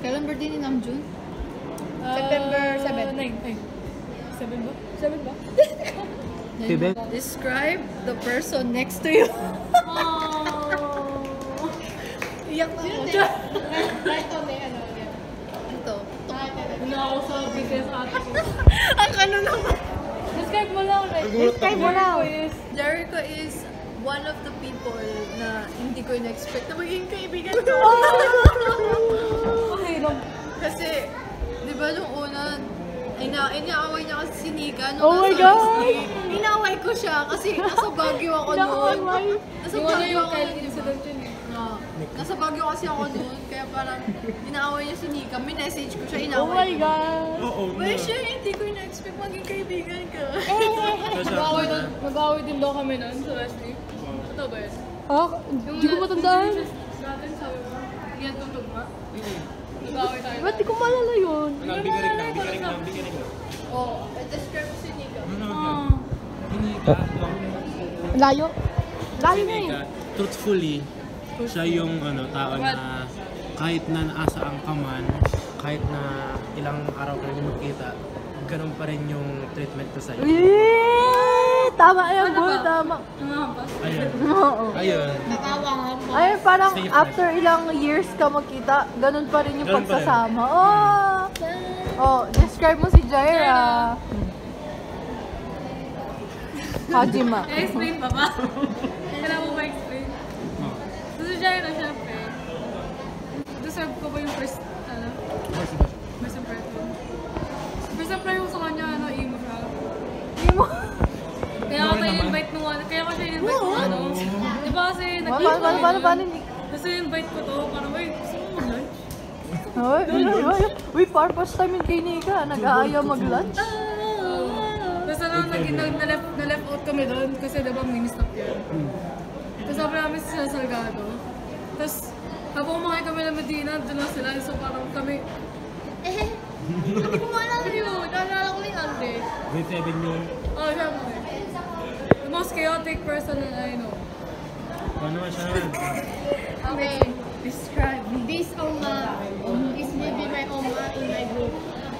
Kailan birthday ni Namjoon? September 7. 7 ba? 7 ba? Describe the person next to you. Iyak na ako. Right on eh, ano yan. Ito. Ano ako sa biggest ate ko. Ang ano naman. Describe mo lang, right? Describe mo lang. Jericho is one of the people na hindi ko in-expect na maging kaibigan ko. Okay lang. Kasi, di ba nung una, inaaway niya kasi si Nika nung Oh my nasa God! Disney. Inaaway ko siya kasi nasa Baguio ako noon. Nasa Yung ano Baguio yung ako Kyle noon. incident yun eh. Nasa Baguio kasi ako noon, kaya parang inaaway niya si Nika. Minessage ko siya, Oh inaaway my ko. God! Oo. Well, siya, hindi ko in-expect maging kaibigan ka. Mag-away din daw kami nun sa Wesley. Totoo ba yun? Ah, hindi ko matandaan. Natin sabi mo, yan itong tugma. Mag-away tayo. Ba't di ko maalala yun? Bigarik lang. Oo, describe si Nika. Layo. Layo na eh. Truthfully, siya yung tao na kahit na naasaan ka man, kahit na ilang araw ka rin magkita, ganun pa rin yung treatment ko sa'yo. Tama yan, boy. Tama. Ayun. Oo. Ayun. Natawa nga po. Ay, parang Safe after ilang years ka magkita, ganun pa rin yung Ganun pa rin. pagsasama. Oh, describe mo si Jaira. Hajima. I-explain pa ba? Kailangan mo ba explain? So si Jaira, syempre, deserve ko ba yung first impression? First impression sa kanya, emo siya. Emo. Kaya ako tayo invite nung kaya ko siya in-invite nung di ba kasi Paano? kasi invite ko to, parang, wait, gusto mo mag-lunch? Uy, for first time in kay Nika, nag-aaya mag-lunch. Tapos na-left out kami doon kasi diba mini-stop yun. Tapos sabi namin sa Salgado. Tapos habang kumakain kami ng Medina, doon lang sila. So parang kami, hindi ko maalala yun. Naalala ko lang yung Ande. Grade 7 yun. Oh, syempre. The most chaotic person that I know. Ano naman siya naman? Okay, describe me. This Oma is maybe my Oma in my group.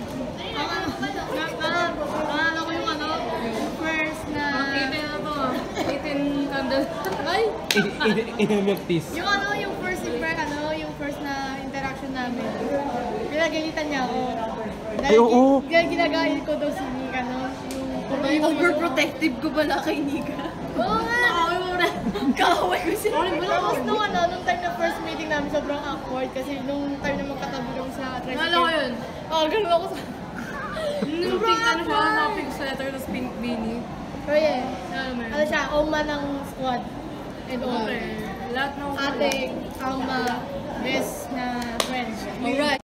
Naalala ko yung yung first na... 18 na to. 18 candle. Ay! In-milk teas. Yung first yung first na interaction namin. Pinagalitan niya ako. Ay, oo. Ginagayad ko daw si Nika, Overprotective ko pala kay Nika. Oo nga! Kaaway ko siya. Tapos nung time na first meeting namin, sobrang awkward kasi nung time na magkatabi kami sa tricycle. Naalala ko yun. Oo, ganun ako sa... Nung pink mga pink sweater, tapos pink beanie. Pero yeah, Ano mo yun? ano siya, Oma ng squad. And all. Lahat ng Ating, Oma, best na friends. Alright.